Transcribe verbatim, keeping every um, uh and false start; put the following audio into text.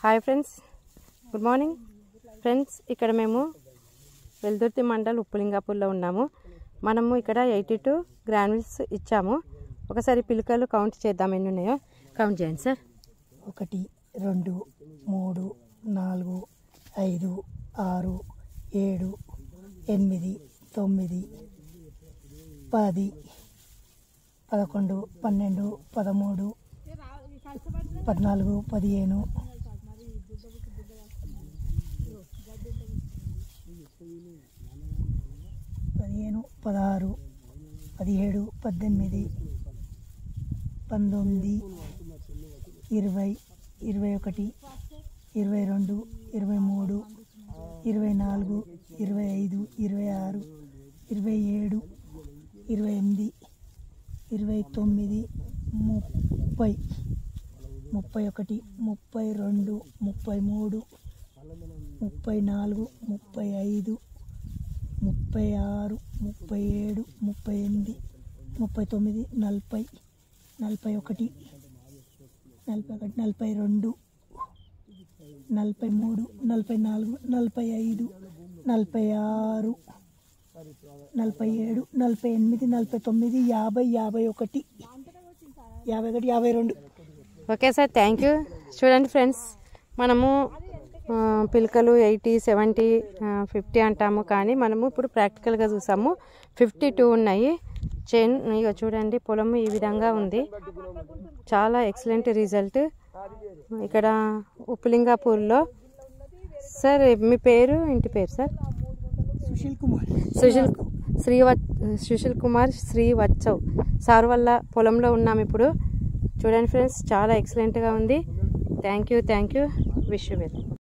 Hi friends, good morning friends. ఇక్కడ మేము వెల్దుర్తి మండల్ ఉప్పులింగాపూర్లో ఉన్నాము. మనము ఇక్కడ ఎయిటీ టూ గ్రాన్యూల్స్ ఇచ్చాము. ఒకసారి పిలకలు కౌంట్ చేద్దాం, ఎన్ని ఉన్నాయో కౌంట్ చేయండి సార్. ఒకటి, రెండు, మూడు, నాలుగు, ఐదు, ఆరు, ఏడు, ఎనిమిది, తొమ్మిది, పది, పదకొండు, పన్నెండు, పదమూడు, పద్నాలుగు, పదిహేను, పదిహేను, పదహారు, పదిహేడు, పద్దెనిమిది, పంతొమ్మిది, ఇరవై, ఇరవై ఒకటి, ఇరవై రెండు, ఇరవై మూడు, ఇరవై నాలుగు, ఇరవై ఐదు, ఇరవై ఆరు, ఇరవై ఏడు, ఇరవై ఎనిమిది, ఇరవై తొమ్మిది, ముప్పై, ముప్పై ఒకటి, ముప్పై రెండు, ముప్పై మూడు, ముప్పై నాలుగు, ముప్పై ఐదు, ముప్పై ఆరు, ముప్పై ఏడు, ముప్పై ఎనిమిది, ముప్పై తొమ్మిది, నలభై, నలభై ఒకటి, నలభై ఒకటి, నలభై రెండు, నలభై మూడు, నలభై నాలుగు, నలభై ఐదు, నలభై ఆరు, నలభై ఏడు, నలభై ఎనిమిది, నలభై తొమ్మిది, యాభై, యాభై ఒకటి, యాభై ఒకటి, యాభై రెండు. Okay sir, thank you. చూడండి ఫ్రెండ్స్, మనము పిలకలు ఎయిటీ, సెవెంటీ, ఫిఫ్టీ అంటాము, కానీ మనము ఇప్పుడు ప్రాక్టికల్గా చూసాము. ఫిఫ్టీ టూ ఉన్నాయి. చైన్ ఇక చూడండి, పొలం ఈ విధంగా ఉంది. చాలా ఎక్సలెంట్ రిజల్ట్ ఇక్కడ ఉప్పులింగాపూర్లో. సార్ మీ పేరు, ఇంటి పేరు సార్? సుశీల్ కుమార్. సుశీల్ శ్రీవ సుశీల్ కుమార్ శ్రీవత్సవ్ సార్ వల్ల పొలంలో ఉన్నాము ఇప్పుడు. చూడండి ఫ్రెండ్స్, చాలా ఎక్సలెంట్గా ఉంది. Thank you thank you wish you well.